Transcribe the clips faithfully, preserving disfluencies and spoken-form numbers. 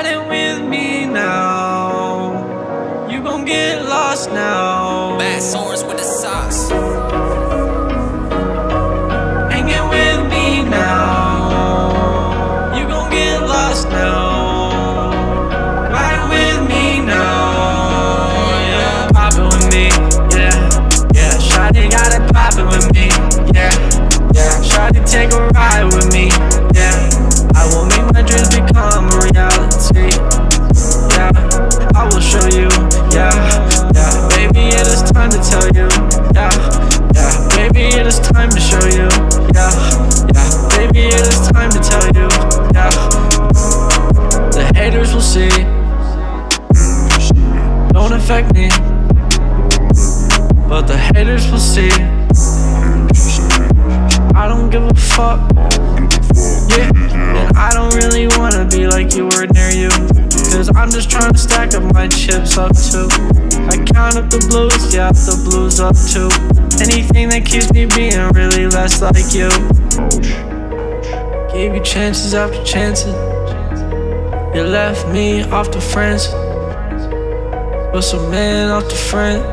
riding with me now. You gon' get lost now. Bad swords with the sauce. Hanging with me now. You gon' get lost now. Riding with me now. Yeah, poppin' with me. Yeah, yeah. Shawty got it poppin' with me. Yeah, yeah. Shawty take a ride with me. Yeah, I will make my dreams become a reality. Yeah, I will show you. Yeah, yeah. Baby, it is time to tell you. Yeah, yeah. Baby, it is time to show you. Yeah, yeah. Baby, it is time to tell you. Yeah. The haters will see. Don't affect me, but the haters will see. I don't give a fuck. Yeah, and I don't really wanna be like you or near you, cause I'm just trying to stack up my chips up too. I count up the blues, yeah, the blues up too. Anything that keeps me being really less like you. Gave you chances after chances. You left me off the friends, but some man off the friend.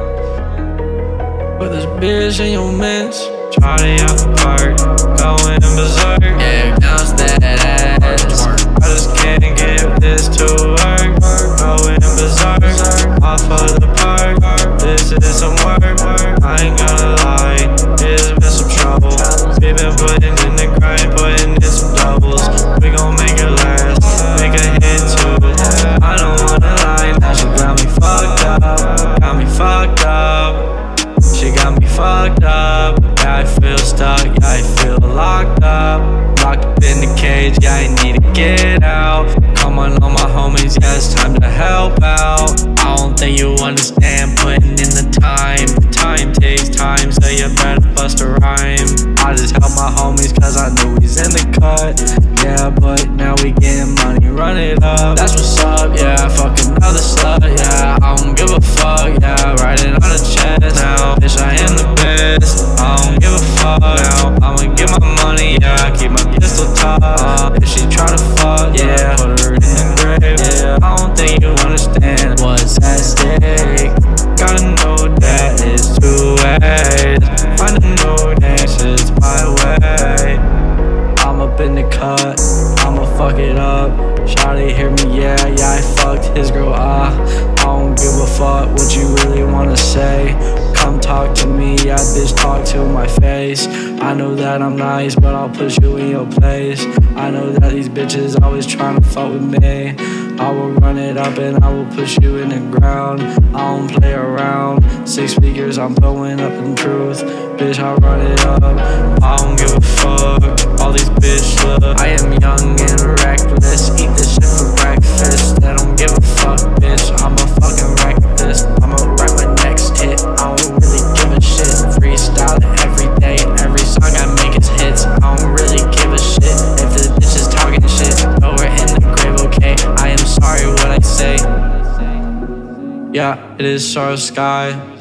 But there's beers in your mints. Shawty out the park, going berserk. Yeah, bounce that ass. I just can't get this to work. Going berserk, off of the park. This is some work. I ain't gonna lie, it's been some trouble. We been putting in the grind, putting in some doubles. We gon' make it last, make a hit too. I don't wanna lie, now she got me fucked up. Got me fucked up. She got me fucked up. Yeah, I feel stuck, yeah, I feel locked up. Locked up in the cage, yeah, I need to get out. Come on, all my homies, yeah, it's time to help out. I don't think you understand, putting in the time. Time takes time, so you better bust a rhyme. I just help my homies, cause I knew he's in the cut. Yeah, but now we getting money, run it up. That's what's up, yeah, fuck another slut, yeah. I don't give a fuck, yeah, riding on a chest now. Bitch, I am the best, I don't give a fuck now. I'ma get my money, yeah, keep my pistol top. uh, If she try to fuck, yeah, put her in the grave. Yeah, I don't think you understand what's at stake. Gotta know that it's two ways. Find a new next, it's my way. I'm up in the cut, I'ma fuck it up. Shawty hear me, yeah, yeah, I fucked his girl, ah. I don't give a fuck what you really wanna say. Come talk to me, yeah, bitch, talk to my face. I know that I'm nice, but I'll push you in your place. I know that these bitches always trying to fuck with me. I will run it up and I will push you in the ground. I don't play around. Six figures, I'm blowing up in truth. Bitch, I run it up. I don't give a fuck. All these bitch look. I am young and reckless. Eat this shit for breakfast. I don't give a fuck, bitch. I'm a fucking reckless. I'ma write my next hit. I don't really give a shit. Freestyle it every day. Every song I make is hits. I don't really give a shit if the bitch is talking shit. But we're in the grave, okay? I am sorry what I say. Yeah, it is Sorrow Sky.